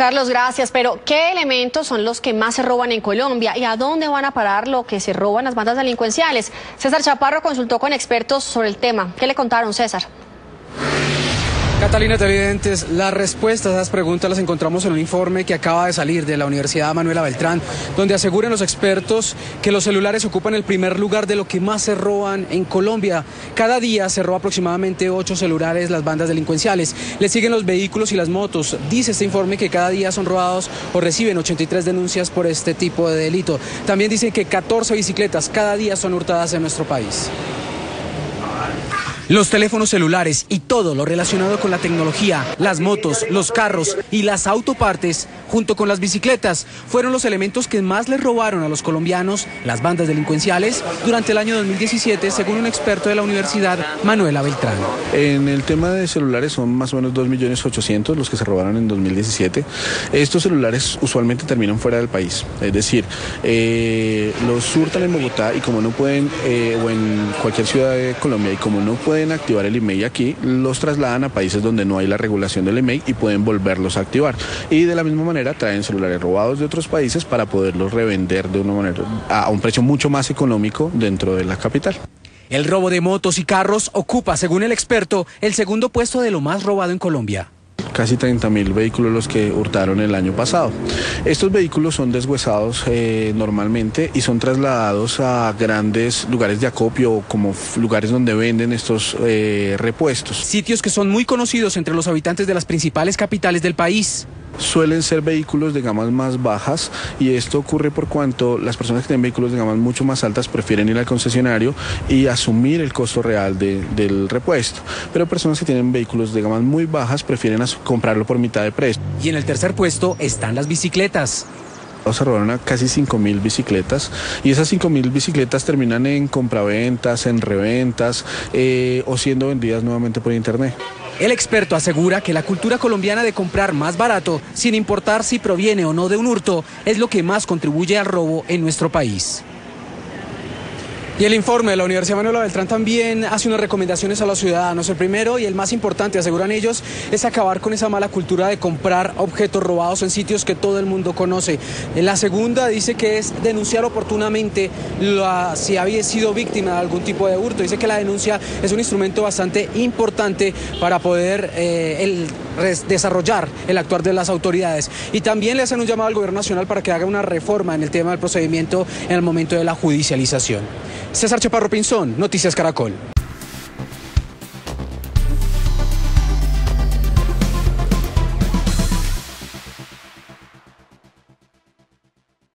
Carlos, gracias. Pero, ¿qué elementos son los que más se roban en Colombia? ¿Y a dónde van a parar lo que se roban las bandas delincuenciales? César Chaparro consultó con expertos sobre el tema. ¿Qué le contaron, César? Catalina Televidentes, las respuestas a esas preguntas las encontramos en un informe que acaba de salir de la Universidad Manuela Beltrán, donde aseguran los expertos que los celulares ocupan el primer lugar de lo que más se roban en Colombia. Cada día se roba aproximadamente 8 celulares las bandas delincuenciales. Le siguen los vehículos y las motos. Dice este informe que cada día son robados o reciben 83 denuncias por este tipo de delito. También dicen que 14 bicicletas cada día son hurtadas en nuestro país. Los teléfonos celulares y todo lo relacionado con la tecnología, las motos, los carros y las autopartes, junto con las bicicletas, fueron los elementos que más les robaron a los colombianos las bandas delincuenciales durante el año 2017, según un experto de la Universidad Manuela Beltrán. En el tema de celulares son más o menos 2.800.000 los que se robaron en 2017. Estos celulares usualmente terminan fuera del país, es decir, los hurtan en Bogotá y como no pueden, o en cualquier ciudad de Colombia, y como no pueden activar el IMEI aquí, los trasladan a países donde no hay la regulación del IMEI y pueden volverlos a activar. Y de la misma manera traen celulares robados de otros países para poderlos revender de una manera a un precio mucho más económico dentro de la capital. El robo de motos y carros ocupa, según el experto, el segundo puesto de lo más robado en Colombia. Casi 30.000 vehículos los que hurtaron el año pasado. Estos vehículos son deshuesados normalmente y son trasladados a grandes lugares de acopio, como lugares donde venden estos repuestos. Sitios que son muy conocidos entre los habitantes de las principales capitales del país. Suelen ser vehículos de gamas más bajas y esto ocurre por cuanto las personas que tienen vehículos de gamas mucho más altas prefieren ir al concesionario y asumir el costo real del repuesto. Pero personas que tienen vehículos de gamas muy bajas prefieren comprarlo por mitad de precio. Y en el tercer puesto están las bicicletas. Se robaron a casi 5.000 bicicletas y esas 5.000 bicicletas terminan en compraventas, en reventas o siendo vendidas nuevamente por internet. El experto asegura que la cultura colombiana de comprar más barato, sin importar si proviene o no de un hurto, es lo que más contribuye al robo en nuestro país. Y el informe de la Universidad Manuela Beltrán también hace unas recomendaciones a los ciudadanos. El primero y el más importante, aseguran ellos, es acabar con esa mala cultura de comprar objetos robados en sitios que todo el mundo conoce. La segunda dice que es denunciar oportunamente si había sido víctima de algún tipo de hurto. Dice que la denuncia es un instrumento bastante importante para poder desarrollar el actuar de las autoridades. Y también le hacen un llamado al gobierno nacional para que haga una reforma en el tema del procedimiento en el momento de la judicialización. César Chaparro Pinzón, Noticias Caracol.